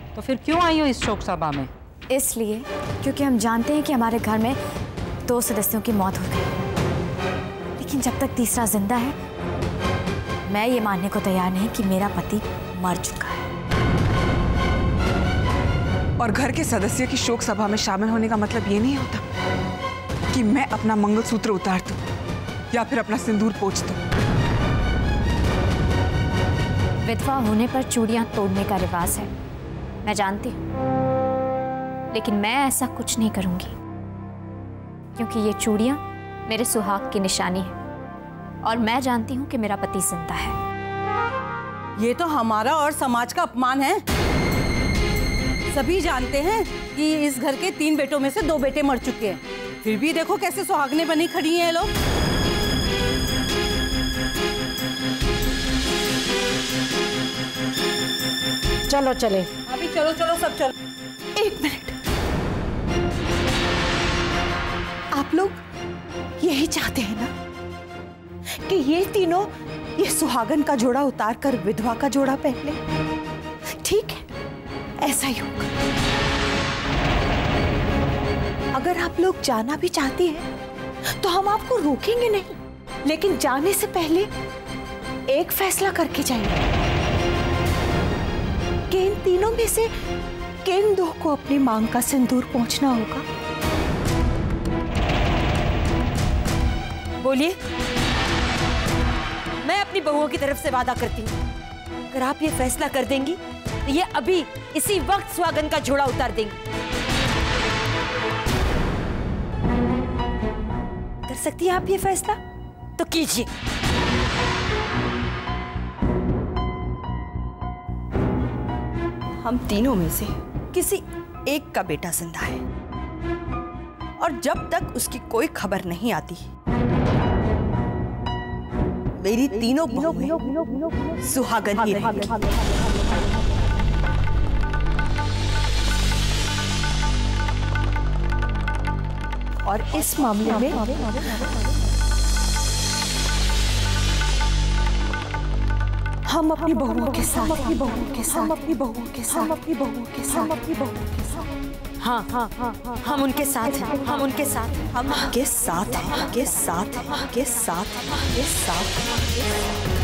तो फिर क्यों आई हो इस शोक सभा में? इसलिए क्योंकि हम जानते हैं कि हमारे घर में 2 सदस्यों की मौत हो गई, लेकिन जब तक तीसरा जिंदा है मैं ये मानने को तैयार नहीं कि मेरा पति मर चुका है। और घर के सदस्य की शोक सभा में शामिल होने का मतलब ये नहीं होता कि मैं अपना मंगलसूत्र उतार दूं या फिर अपना सिंदूर पोंछ दूं। विधवा होने पर चूड़ियां तोड़ने का रिवाज है, मैं जानती हूं, लेकिन मैं ऐसा कुछ नहीं करूंगी क्योंकि ये चूड़ियां मेरे सुहाग की निशानी है और मैं जानती हूं कि मेरा पति जिंदा है। ये तो हमारा और समाज का अपमान है। सभी जानते हैं कि इस घर के 3 बेटों में से 2 बेटे मर चुके हैं, फिर भी देखो कैसे सुहागने बनी खड़ी हैं लोग। चलो चले। अभी चलो चलो सब चलो। 1 मिनट, आप लोग यही चाहते हैं ना कि ये तीनों ये सुहागन का जोड़ा उतार कर विधवा का जोड़ा पहने? ठीक है, ऐसा ही होगा। अगर आप लोग जाना भी चाहती हैं तो हम आपको रोकेंगे नहीं, लेकिन जाने से पहले एक फैसला करके जाइए कि इन तीनों में से किन 2 को अपनी मांग का सिंदूर पोंछना होगा। बोलिए। मैं अपनी बहुओं की तरफ से वादा करती हूँ, अगर आप ये फैसला कर देंगी तो ये अभी इसी वक्त सुहागन का जोड़ा उतार देंगी। कर सकती हैं आप ये फैसला? तो कीजिए। हम तीनों में से किसी एक का बेटा जिंदा है और जब तक उसकी कोई खबर नहीं आती मेरी तीनों बहुएं सुहागन ही रहेंगी। और इस मामले में हम अपनी बहुओं के साथ, अपनी बहुओं के साथ, अपनी बहुओं के साथ, अपनी बहुओं के साथ, अपनी बहुओं के साथ, हाँ हाँ हाँ हाँ, हम उनके साथ हैं, हम उनके साथ हैं, हम के साथ हैं, के साथ हैं, के साथ हैं, के साथ हैं।